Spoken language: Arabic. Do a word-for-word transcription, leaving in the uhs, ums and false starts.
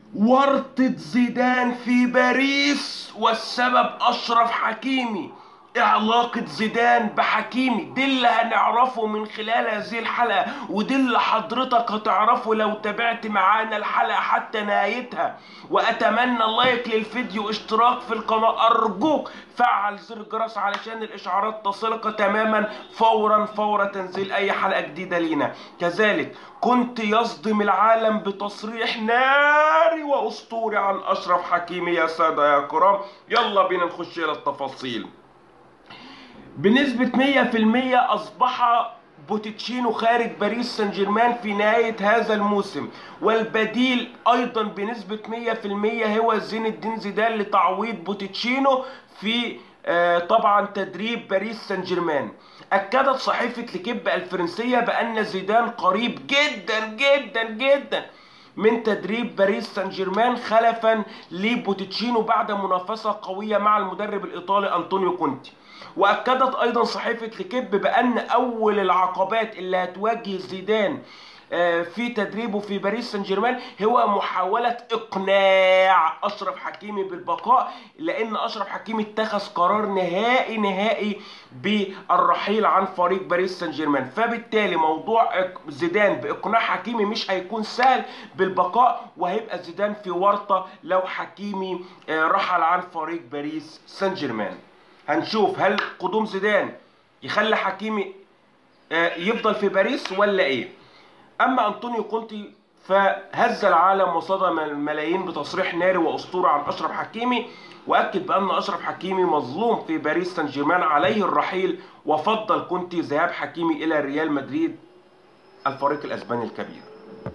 ورطة زيدان في باريس والسبب أشرف حكيمي. إيه علاقة زيدان بحكيمي؟ دي اللي هنعرفه من خلال هذه الحلقة، ودي اللي حضرتك هتعرفه لو تابعت معانا الحلقة حتى نهايتها. وأتمنى لايك للفيديو، اشتراك في القناة، أرجوك فعل زر الجرس علشان الإشعارات تصلك تماما فورا فور تنزيل أي حلقة جديدة لينا. كذلك كنت يصدم العالم بتصريح ناري وأسطوري عن أشرف حكيمي يا سادة يا كرام. يلا بينا نخش إلى التفاصيل. بنسبة مية في المية أصبح بوتشينو خارج باريس سان جيرمان في نهاية هذا الموسم، والبديل أيضا بنسبة مية في المية هو زين الدين زيدان لتعويض بوتشينو في آه طبعا تدريب باريس سان جيرمان. أكدت صحيفة ليكيب الفرنسية بأن زيدان قريب جدا جدا جدا من تدريب باريس سان جيرمان خلفا لبوتشينو بعد منافسة قوية مع المدرب الإيطالي أنطونيو كونتي. واكدت ايضا صحيفه ليكيب بان اول العقبات اللي هتواجه زيدان في تدريبه في باريس سان جيرمان هو محاوله اقناع اشرف حكيمي بالبقاء، لان اشرف حكيمي اتخذ قرار نهائي نهائي بالرحيل عن فريق باريس سان جيرمان. فبالتالي موضوع زيدان باقناع حكيمي مش هيكون سهل بالبقاء، وهيبقى زيدان في ورطه لو حكيمي رحل عن فريق باريس سان جيرمان. هنشوف هل قدوم زيدان يخلي حكيمي يفضل في باريس ولا ايه. اما انطونيو كونتي فهز العالم وصدم الملايين بتصريح ناري واسطوري عن اشرف حكيمي، واكد بان اشرف حكيمي مظلوم في باريس سان جيرمان عليه الرحيل، وفضل كونتي ذهاب حكيمي الى ريال مدريد الفريق الاسباني الكبير.